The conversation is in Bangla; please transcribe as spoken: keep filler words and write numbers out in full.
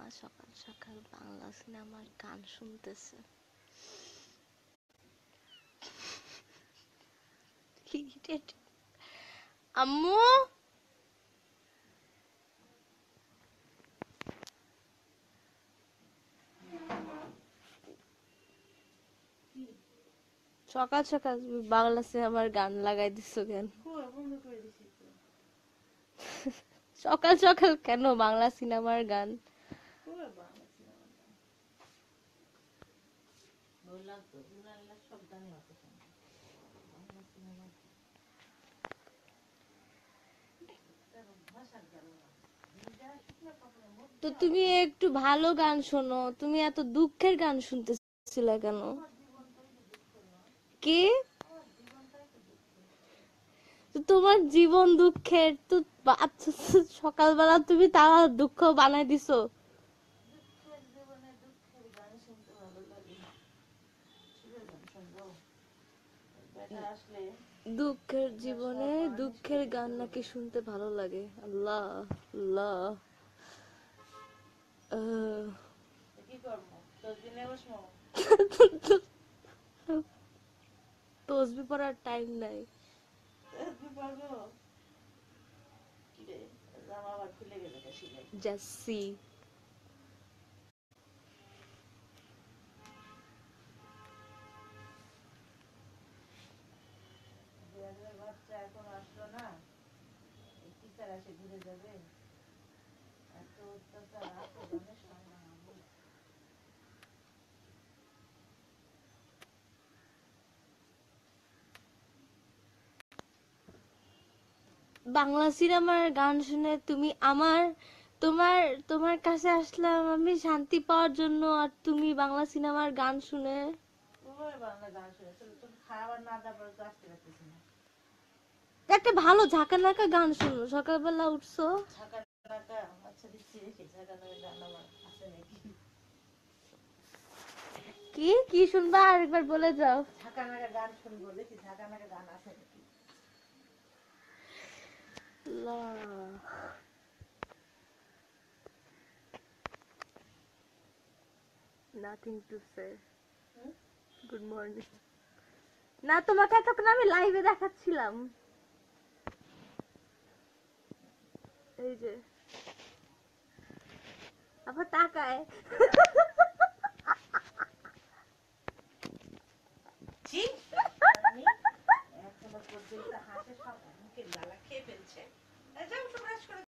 সকাল সকাল বাংলা সিনেমার গান শুনতেছে। আম্মু সকাল সকাল বাংলা সিনেমার গান লাগাই দিছো কেন? সকাল সকাল কেন বাংলা সিনেমার গান? তো তুমি একটু ভালো গান শোনো, তুমি এত দুঃখের গান শুনতেছিলা কেন? কে? তোমার জীবন দুঃখের তো সকালবেলা তুমি তারা দুঃখ বানাই দিছো। দুঃখের জীবনে দুঃখের গান নাকি শুনতে ভালো লাগে? আল্লাহ আল্লাহ। তসবি পড়ার টাইম নাই। জাসি বাংলা সিনেমার গান শুনে তুমি আমার তোমার তোমার কাছে আসলাম আমি শান্তি পাওয়ার জন্য, আর তুমি বাংলা সিনেমার গান শুনে। একটা ভালো ঝাঁকানাকা গান শুনো, সকালবেলা উঠছো। কি কি শুনবা আরেকবার বলে যাও। ঝাঁকানাকা গান শুনবো, দেখি ঝাঁকানাকা গান আছে নাকি। Nothing to say. Good morning. না তোমাকে এতক্ষণ আমি লাইভে দেখাচ্ছিলাম। এই যে আবার তাকায়। জি এখনো পর্যন্ত হাসে সব মুখের লালা খেয়ে ফেলছে।